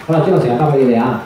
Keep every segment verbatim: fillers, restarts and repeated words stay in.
好啦，將成日交俾你哋啊！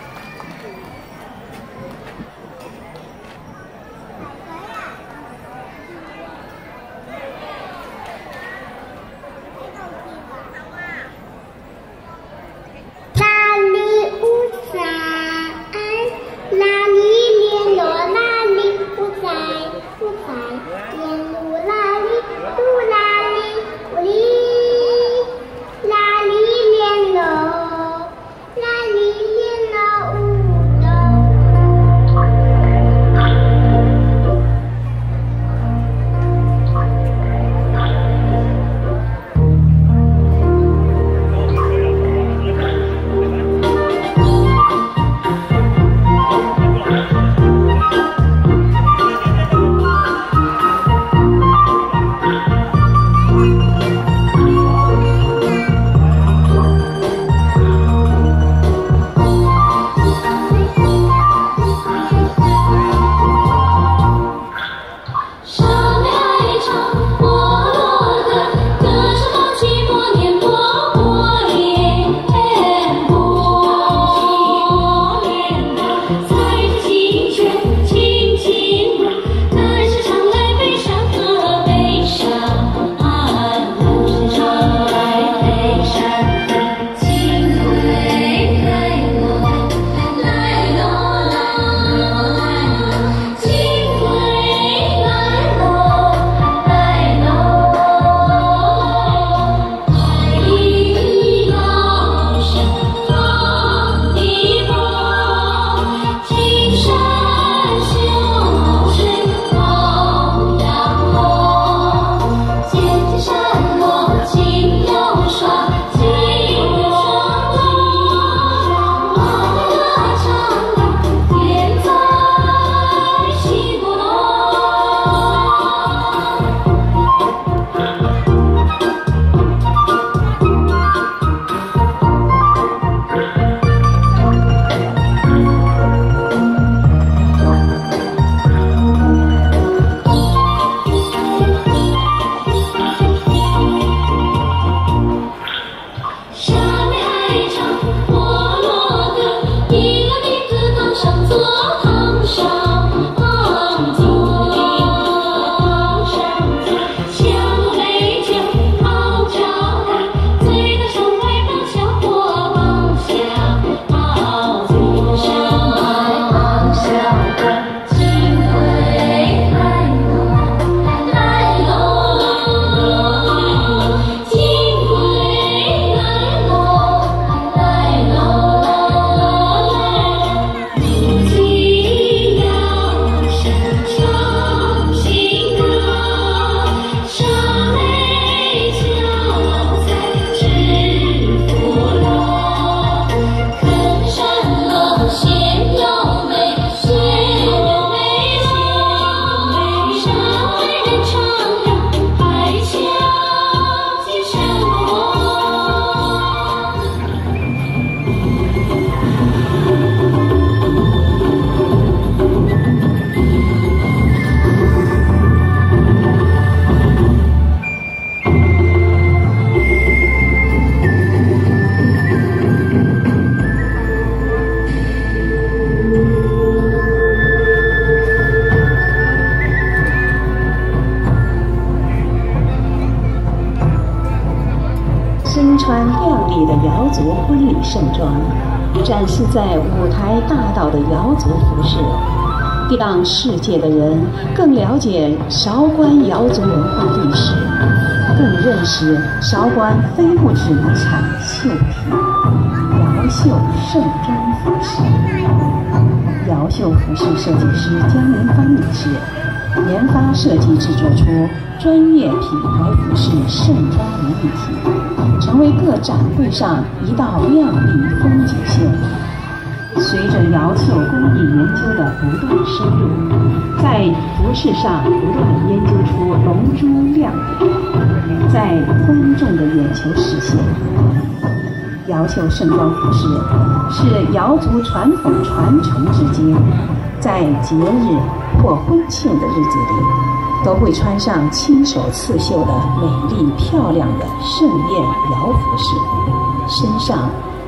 穿亮丽的瑶族婚礼盛装，展示在舞台大道的瑶族服饰，让世界的人更了解韶关瑶族文化历史，更认识韶关非物质遗产绣品瑶绣盛装服饰。瑶绣服饰设计师江连芳女士研发设计制作出专业品牌服饰盛装连体体，成为各展会上一道亮丽风景线。随着瑶绣工艺研究的不断深入，在服饰上不断研究出龙珠亮点，在观众的眼球实现。瑶绣盛装服饰是瑶族传统传承至今，在节日或婚庆的日子里，都会穿上亲手刺绣的美丽漂亮的盛宴瑶服饰，身上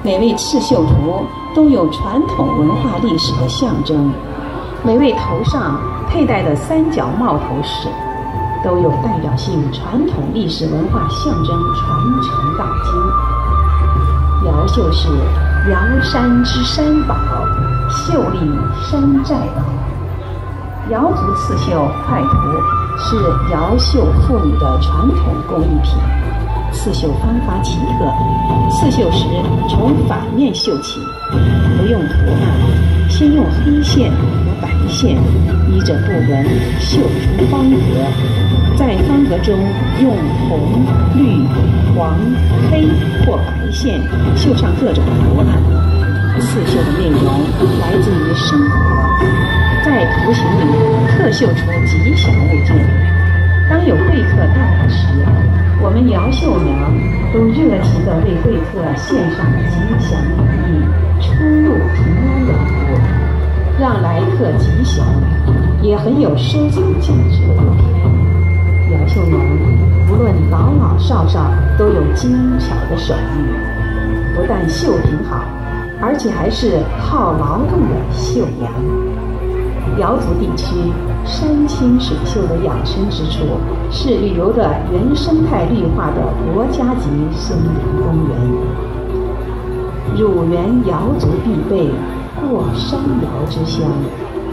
每位刺绣图都有传统文化历史的象征，每位头上佩戴的三角帽头饰都有代表性传统历史文化象征传承到今。瑶绣是瑶山之山宝，秀丽山寨宝。瑶族刺绣快图是瑶绣妇女的传统工艺品，刺绣方法奇特，刺绣时从反面绣起，不用图案，先用黑线和白线依着布纹绣出方格，在方格中用红、绿、黄、黑或白线绣上各种图案。刺绣的内容来自于生活，在图形里特绣出吉祥物件。当有贵客到来时，我们瑶绣娘都热情地为贵客献上吉祥礼物，出入平安的礼物，让来客吉祥，也很有收藏价值的物品。瑶绣娘无论老老少少都有精巧的手艺，不但绣品好，而且还是好劳动的绣娘。瑶族地区山清水秀的养生之处，是旅游的原生态绿化的国家级森林公园。乳源瑶族必备过山瑶之乡，